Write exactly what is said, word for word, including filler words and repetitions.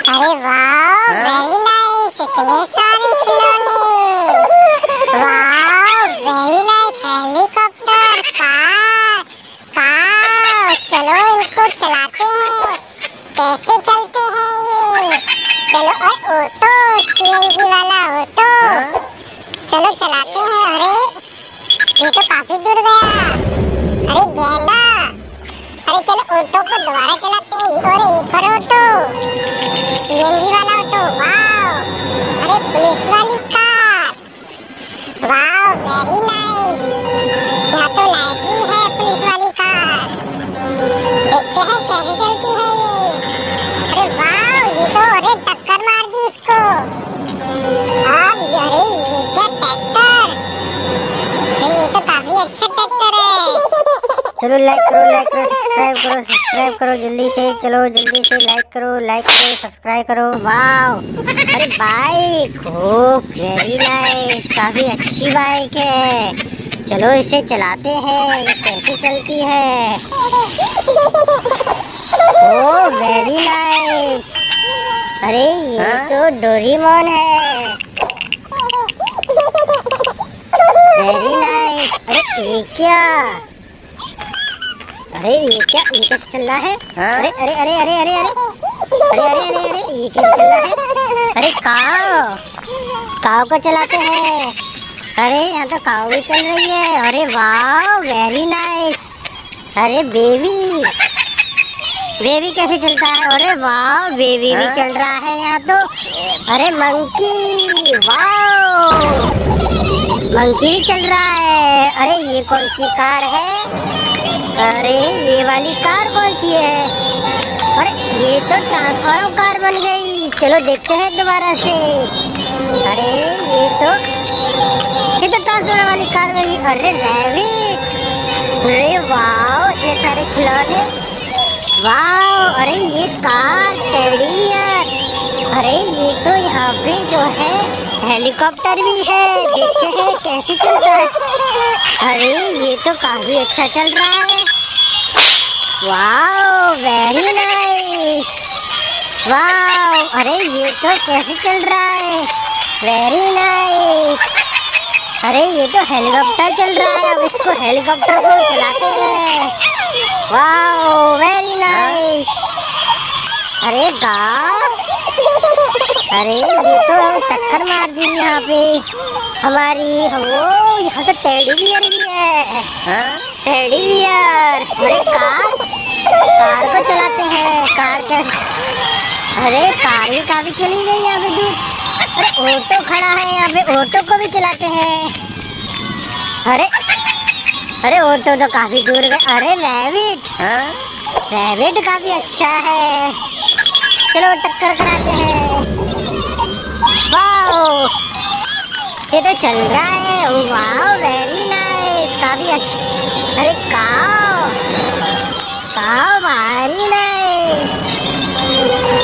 अरे वाह, very nice, इतने सारे खिलौने। वाह, very nice, helicopter, car, car. चलो इनको चलाते हैं, कैसे चलते हैं ये? चलो, और ऑटो, सीएनजी वाला ऑटो, चलो चलाते हैं। अरे ये तो काफी दूर गया। अरे गेंडा, अरे चलो ऑटो को दोबारा चलाते हैं। और एक और ऑटो, सीएनजी वाला ऑटो। वाह, अरे पुलिस वाली कार। वाह, वेरी नाइस। यहाँ तो लाइट भी है पुलिस वाली कार। देखते हैं कैसे चलती है ये। अरे वाह, ये तो अरे टक्कर मार दी इसको। अब अरे ये क्या ट्रैक्टर, अरे ये तो काफी अच्छा ट्रैक्टर है। चलो लाइक करो, लाइक करो, सब्सक्राइब करो, सब्सक्राइब करो जल्दी से। चलो जल्दी से लाइक करो, लाइक करो, सब्सक्राइब करो। वाव, अरे बाइक, ओह वेरी नाइस, काफी अच्छी बाइक है। चलो इसे चलाते हैं, ये कैसे चलती है। ओह वेरी नाइस, अरे ये तो डोरेमोन है। Very nice. अरे ये क्या, अरे ये क्या, ये कैसे चल रहा है? अरे अरे अरे अरे अरे अरे अरे अरे अरे अरे ये कैसे चल रहा है? अरे काव, काव को चलाते हैं। अरे यहाँ तो काव भी चल रही है। अरे वाह, वेरी नाइस। अरे बेबी, बेबी कैसे चलता है? अरे वाह, बेबी भी चल रहा है यहाँ तो। अरे मंकी, वाह, मंकी भी चल रहा है। अरे ये कौन सी कार है? अरे ये वाली कार कौन सी है? अरे ये तो ट्रांसफॉर्मर कार बन गई। चलो देखते हैं दोबारा से। अरे ये तो ये तो ट्रांसफॉर्मर वाली कार बन गई। अरे रैबिट, अरे वाह, इतने सारे खिलौने। वाह, अरे ये कार, टेडी बियर। अरे ये तो यहाँ पे जो है हेलीकॉप्टर भी है। देखते हैं कैसे चलता है। अरे ये तो काफी अच्छा चल रहा है। वाह, वेरी नाइस। वाह, अरे ये तो कैसे चल रहा है? Very nice. अरे ये तो हेलीकॉप्टर चल रहा है। अब इसको हेलीकॉप्टर को चलाते हैं। वाह, वेरी नाइस। अरे गाँव, अरे ये तो टक्कर मार दी यहाँ पे हमारी। वो यहाँ तो टेडी बियर भी है। Teddy bear. अरे कार, कार को चलाते हैं। कार कैसे, अरे कार भी काफी चली गई यहाँ पे दूर। अरे ऑटो खड़ा है यहाँ पे, ऑटो को भी चलाते हैं। अरे अरे ऑटो तो काफी दूर गए। अरे रैबिट, रैबिट काफी अच्छा है। चलो टक्कर कराते हैं। वाओ, ये तो चल रहा है। वाओ, वेरी नाइस, काफी अच्छा। अरे काव, काव वेरी नाइस।